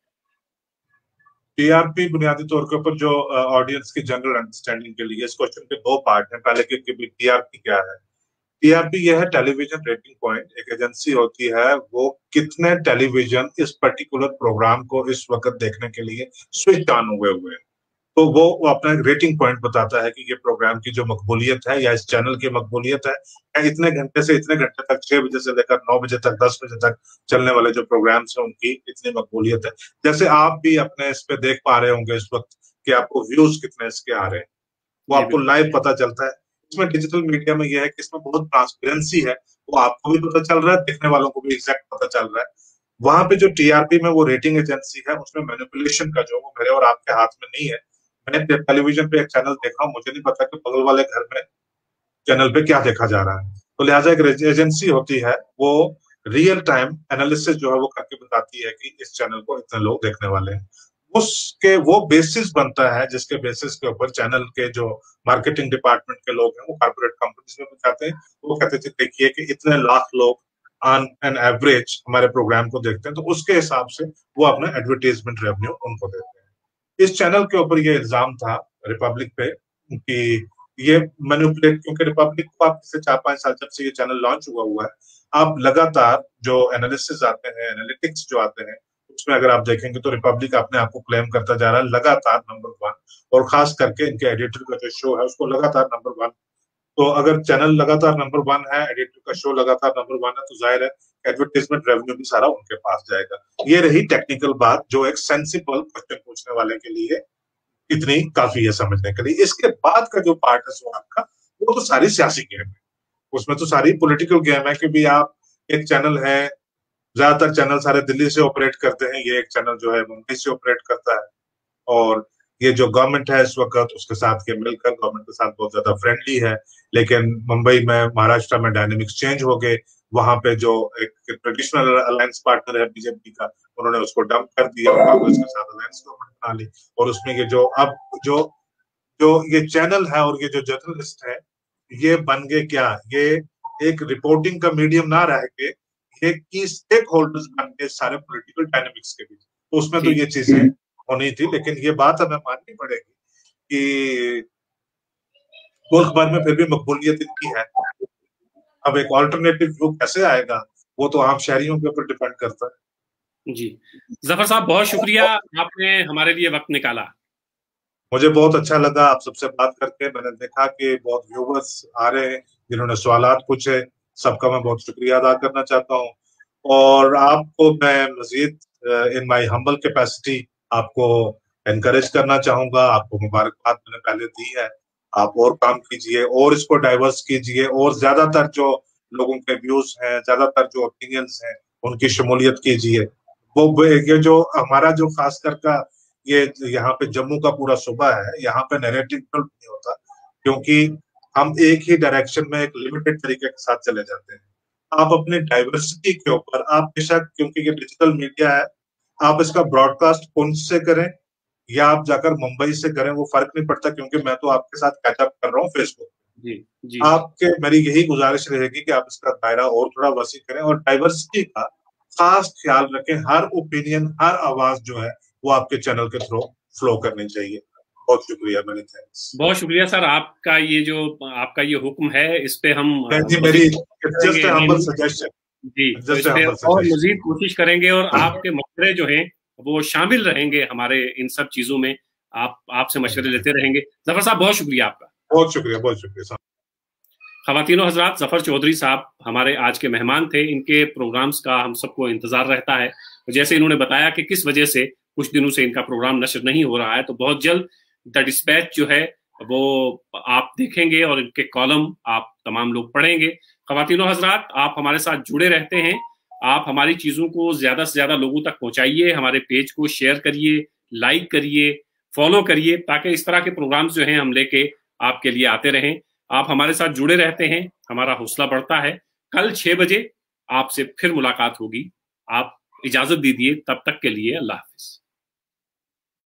Speaker 2: टीआरपी बुनियादी तौर के ऊपर जो ऑडियंस की जनरल अंडरस्टैंडिंग के लिए, इस क्वेश्चन के दो पार्ट हैं। पहले के टीआरपी क्या है? टीआरपी यह है टेलीविजन रेटिंग पॉइंट। एक एजेंसी होती है, वो कितने टेलीविजन इस पर्टिकुलर प्रोग्राम को इस वक्त देखने के लिए स्विच ऑन हुए हुए हैं, तो वो अपना एक रेटिंग पॉइंट बताता है कि ये प्रोग्राम की जो मकबूलियत है या इस चैनल की मकबूलियत है, या इतने घंटे से इतने घंटे तक, छह बजे से लेकर नौ बजे तक, दस बजे तक चलने वाले जो प्रोग्राम्स हैं उनकी इतनी मकबूलियत है। जैसे आप भी अपने इस पे देख पा रहे होंगे इस वक्त कि आपको व्यूज कितने इसके आ रहे हैं, वो आपको लाइव पता चलता है। इसमें डिजिटल मीडिया में यह है कि इसमें बहुत ट्रांसपेरेंसी है, वो आपको भी पता चल रहा है, देखने वालों को भी एग्जैक्ट पता चल रहा है। वहां पे जो टीआरपी में वो रेटिंग एजेंसी है, उसमें मैनिपुलेशन का जो वो मेरे और आपके हाथ में नहीं है। मैंने टेलीविजन पे एक चैनल देखा, मुझे नहीं पता कि बगल वाले घर में चैनल पे क्या देखा जा रहा है। तो लिहाजा एक एजेंसी होती है, वो रियल टाइम एनालिसिस जो है वो करके बताती है कि इस चैनल को इतने लोग देखने वाले हैं। उसके वो बेसिस बनता है जिसके बेसिस के ऊपर चैनल के जो मार्केटिंग डिपार्टमेंट के लोग हैं वो कॉर्पोरेट कंपनीज में जाते हैं, वो कहते थे देखिए कि इतने लाख लोग ऑन एन एवरेज हमारे प्रोग्राम को देखते हैं, तो उसके हिसाब से वो अपना एडवर्टाइजमेंट रेवेन्यू उनको देते हैं। इस चैनल के ऊपर ये इल्जाम था रिपब्लिक पे कि ये मैनिपुलेट, क्योंकि रिपब्लिक को आप पिछले चार पांच साल जब से ये चैनल लॉन्च हुआ हुआ है, आप लगातार जो एनालिसिस आते हैं, एनालिटिक्स जो आते हैं, उसमें अगर आप देखेंगे तो रिपब्लिक अपने आप को क्लेम करता जा रहा है लगातार नंबर वन, और खास करके इनके एडिटर का जो शो है उसको लगातार नंबर वन। तो अगर चैनल लगातार नंबर वन है, एडिटर का शो लगातार नंबर वन है, तो जाहिर है एडवर्टाइजमेंट रेवेन्यू भी सारा उनके पास जाएगा। ये रही टेक्निकल बात, जो एक सेंसिबल क्वेश्चन पूछने वाले के लिए इतनी काफी है समझने के लिए। इसके बाद का जो पार्ट है सवाल का, वो तो सारी सियासी गेम है, उसमें तो सारी पॉलिटिकल गेम है कि भी आप एक चैनल है, ज्यादातर चैनल सारे दिल्ली से ऑपरेट करते हैं, ये एक चैनल जो है मुंबई से ऑपरेट करता है, और ये जो गवर्नमेंट है इस वक्त उसके साथ के मिलकर गवर्नमेंट के साथ बहुत ज्यादा फ्रेंडली है। लेकिन मुंबई में, महाराष्ट्र में डायनेमिक्स चेंज हो गए, वहां पे जो एक ट्रेडिशनल अलायंस पार्टनर है बीजेपी का, उन्होंने उसको डंप कर दिया, कांग्रेस के साथ अलायंस गवर्नमेंट बना ली, और उसमें ये जो अब जो जो ये चैनल है और ये जो जर्नलिस्ट है, ये बन गए क्या, ये एक रिपोर्टिंग का मीडियम ना रह के ये की स्टेक होल्डर्स बन गए सारे पॉलिटिकल डायनेमिक्स के बीच। तो उसमें तो ये चीजें होनी थी, लेकिन ये बात हमें माननी पड़ेगी कि मुल्क भर में फिर भी मकबूलियत इनकी है। अब एक ऑल्टरनेटिव व्यू कैसे आएगा, वो तो आम शहरियों के ऊपर डिपेंड करता है।
Speaker 1: जी, जफर साहब बहुत शुक्रिया, आपने हमारे लिए वक्त निकाला।
Speaker 2: मुझे बहुत अच्छा लगा आप सबसे बात करके। मैंने देखा कि बहुत व्यूवर्स आ रहे हैं जिन्होंने सवालात पूछे, सबका मैं बहुत शुक्रिया अदा करना चाहता हूँ। और आपको मैं Majid in my humble capacity आपको एनकरेज करना चाहूंगा। आपको मुबारकबाद मैंने पहले दी है, आप और काम कीजिए और इसको डाइवर्स कीजिए, और ज्यादातर जो लोगों के व्यूज हैं, ज्यादातर जो ओपिनियंस हैं, उनकी शमूलियत कीजिए। वो ये जो हमारा जो खासकर का ये यहाँ पे जम्मू का पूरा सूबा है, यहाँ पे नैरेटिव नहीं होता, क्योंकि हम एक ही डायरेक्शन में एक लिमिटेड तरीके के साथ चले जाते हैं। आप अपने डाइवर्सिटी के ऊपर, आप बेशक, क्योंकि ये डिजिटल मीडिया है, आप इसका ब्रॉडकास्ट पुंछ से करें या आप जाकर मुंबई से करें, वो फर्क नहीं पड़ता, क्योंकि मैं तो आपके साथ कैचअप कर रहा हूँ फेसबुक।
Speaker 1: जी, जी।
Speaker 2: आपके मेरी यही गुजारिश रहेगी कि आप इसका दायरा और थोड़ा वसी करें और डाइवर्सिटी का खास ख्याल रखें। हर ओपिनियन, हर आवाज जो है वो आपके चैनल के थ्रू फ्लो करनी चाहिए। बहुत शुक्रिया, मेनी थैंक्स।
Speaker 1: बहुत शुक्रिया सर, आपका ये जो आपका ये हुक्म है, इस पे हम
Speaker 2: जी, मेरी जस्ट अ हम्बल सजेशन।
Speaker 1: जी, तो इस पे और मजीद कोशिश करेंगे, और आपके मशवरे जो हैं वो शामिल रहेंगे हमारे इन सब चीजों में। आप आपसे मशवरे लेते रहेंगे। जफर साहब बहुत शुक्रिया आपका।
Speaker 2: बहुत शुक्रिया, बहुत शुक्रिया।
Speaker 1: ख़वातीनो हज़रात, जफर चौधरी साहब हमारे आज के मेहमान थे। इनके प्रोग्राम्स का हम सबको इंतजार रहता है। जैसे इन्होंने बताया कि किस वजह से कुछ दिनों से इनका प्रोग्राम नशर नहीं हो रहा है, तो बहुत जल्द द डिस्पैच जो है वो आप देखेंगे और इनके कॉलम आप तमाम लोग पढ़ेंगे। ख़वातीनो हज़रात, आप हमारे साथ जुड़े रहते हैं, आप हमारी चीज़ों को ज़्यादा से ज़्यादा लोगों तक पहुँचाइए, हमारे पेज को शेयर करिए, लाइक करिए, फॉलो करिए, ताकि इस तरह के प्रोग्राम्स जो हैं हम लेके आपके लिए आते रहें। आप हमारे साथ जुड़े रहते हैं, हमारा हौसला बढ़ता है। कल छह बजे आपसे फिर मुलाकात होगी। आप इजाजत दीजिए, तब तक के लिए अल्लाह हाफिज।